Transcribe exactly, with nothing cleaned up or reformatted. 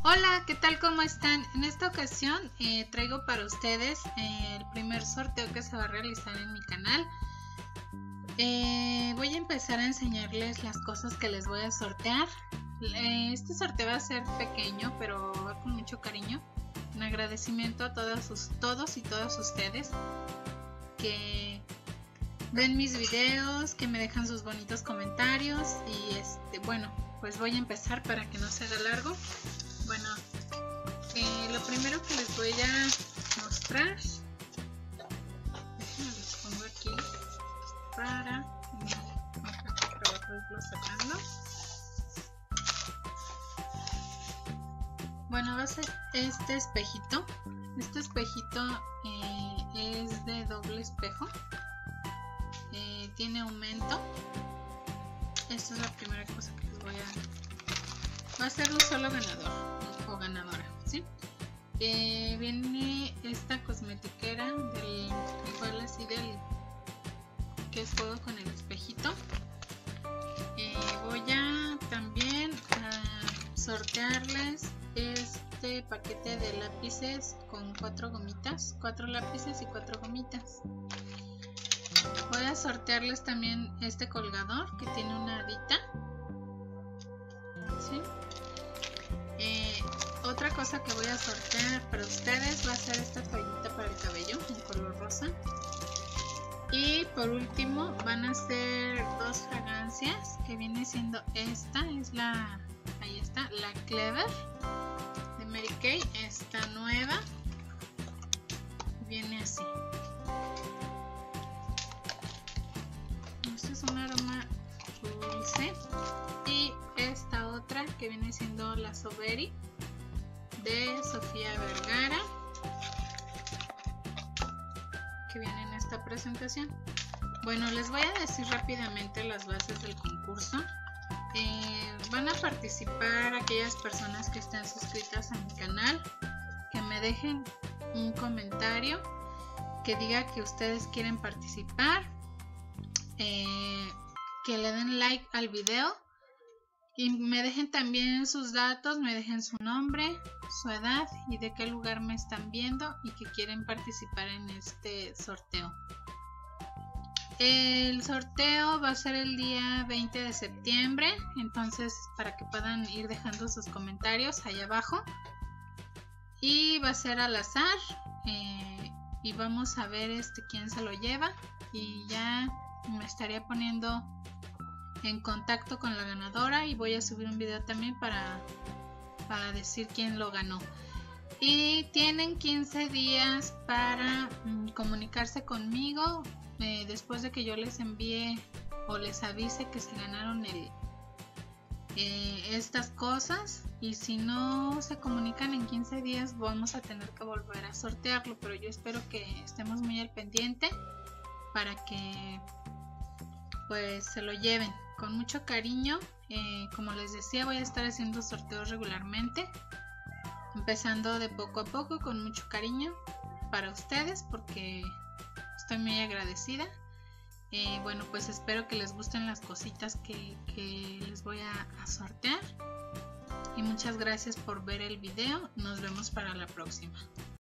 Hola, ¿qué tal? ¿Cómo están? En esta ocasión eh, traigo para ustedes eh, el primer sorteo que se va a realizar en mi canal. Eh, voy a empezar a enseñarles las cosas que les voy a sortear. Eh, este sorteo va a ser pequeño, pero va con mucho cariño. Un agradecimiento a todos, sus, todos y todas ustedes que ven mis videos, que me dejan sus bonitos comentarios. Y este, bueno, pues voy a empezar para que no se haga largo. Bueno, eh, lo primero que les voy a mostrar, déjenme los pongo aquí para irlo sacando. Bueno, va a ser este espejito. Este espejito eh, es de doble espejo, eh, tiene aumento. Esta es la primera cosa que les voy a... Va a ser un solo ganador o ganadora, ¿sí? Eh, viene esta cosmetiquera del igual así del que es juego con el espejito. Eh, voy a también a sortearles este paquete de lápices con cuatro gomitas, cuatro lápices y cuatro gomitas. Voy a sortearles también este colgador que tiene una hadita, ¿sí? Eh, otra cosa que voy a sortear para ustedes va a ser esta toallita para el cabello en color rosa. Y por último van a ser dos fragancias que viene siendo esta, es la, ahí está, la Clever de Mary Kay, esta nueva, viene así. Este es un aroma dulce. Y esta otra que viene siendo la Soberry de Sofía Vergara, que viene en esta presentación. Bueno, les voy a decir rápidamente las bases del concurso. Eh, van a participar aquellas personas que estén suscritas a mi canal, que me dejen un comentario que diga que ustedes quieren participar, eh, que le den like al video y me dejen también sus datos, me dejen su nombre, su edad y de qué lugar me están viendo y que quieren participar en este sorteo. El sorteo va a ser el día veinte de septiembre, entonces para que puedan ir dejando sus comentarios ahí abajo. Y va a ser al azar, eh, y vamos a ver este quién se lo lleva y ya me estaría poniendo en contacto con la ganadora y voy a subir un video también para, para decir quién lo ganó. Y tienen quince días para mm, comunicarse conmigo eh, después de que yo les envíe o les avise que se ganaron el, eh, estas cosas. Y si no se comunican en quince días vamos a tener que volver a sortearlo, pero yo espero que estemos muy al pendiente para que pues se lo lleven con mucho cariño. Eh, como les decía, voy a estar haciendo sorteos regularmente, empezando de poco a poco con mucho cariño para ustedes porque estoy muy agradecida. Eh, bueno, pues espero que les gusten las cositas que, que les voy a, a sortear y muchas gracias por ver el video. Nos vemos para la próxima.